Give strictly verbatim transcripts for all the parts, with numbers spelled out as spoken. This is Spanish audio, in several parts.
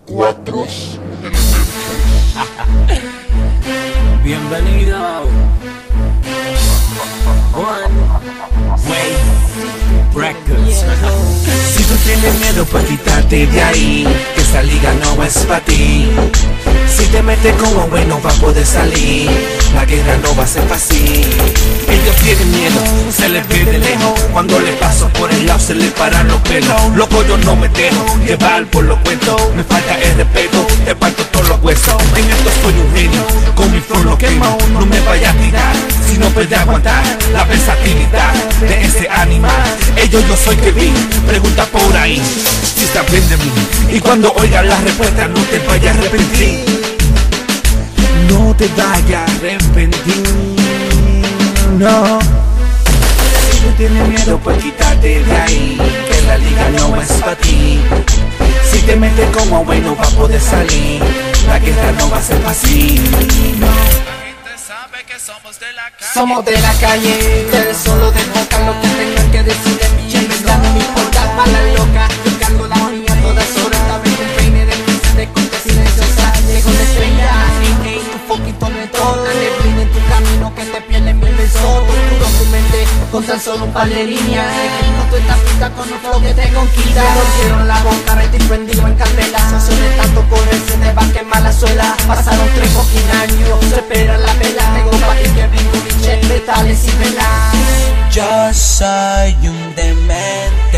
Cuatro. Bienvenido. One Way Records. Si tú tienes miedo, pues quítate de ahí, que esa liga no es para ti. Si te metes como bueno, va a poder salir. La guerra no va a ser fácil. Ellos tienen miedo, se les ve de lejos. Cuando le paso por el lado se les paran los pelos. Loco, yo no me dejo llevar por los cuentos. Me falta el respeto, te parto todos los huesos. En esto soy un genio, con mi flow lo quemo. No me vayas a tirar, si no puedes aguantar la versatilidad de ese animal. Ellos yo soy Kevin, pregunta por ahí si saben de mí. Y cuando oigas la respuesta no te vayas a arrepentir. No te vayas a arrepentir, no. Si tú tienes miedo, pues quítate de ahí, que la liga no es para ti. Si te metes como bueno, va a poder salir. La guerra no va a ser fácil, no. Somos de la calle, somos de la calle. Ustedes solo desbocan lo que tengan que decir de mí. En verdad no me importa para la loca. Yo cargo la mía todas horas. Esta vez un peine de misa de corte silenciosa. Llego de estrella, hey, hey, tu poquito no es todo. Neblina en tu camino que te pierde mil besos. Torturo tu mente con tan solo un par de líneas. Escribo tu tapita con un flow que te conquista. Me rompieron la boca, me estoy prendido en candela. Son de tanto correr, se te va a quemar la suela. Pasaron tres fucking años, se espera la vela. Tengo pa' que vengo biche, letales y velas. Yo soy un demente.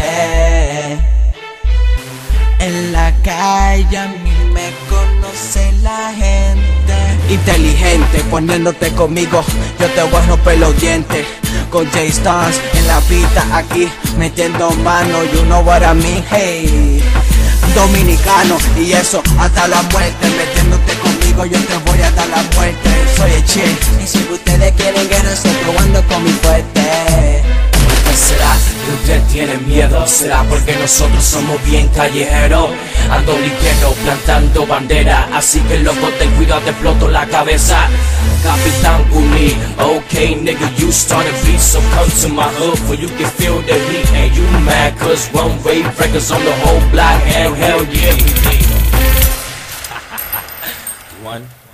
En la calle a mí me conoce la gente. Inteligente, poniéndote conmigo, yo te voy a romper los dientes. Con J-Stars en la pista aquí, metiendo mano, you know what I mean, hey. Dominicano, y eso hasta la muerte. Metiéndote conmigo, yo te voy a dar la muerte. Soy el chill, y si ustedes quieren guerra, estoy probando con mi fuerte. ¿Será que usted tiene miedo? ¿Será porque nosotros somos bien callejeros? Ando ligero, plantando bandera, así que loco, ten cuidado, te exploto la cabeza. Capitán Uni, okay nigga, you start a beat, so come to my hood where you can feel the heat. And you mad cause One Way Records on the whole block, and hell yeah. One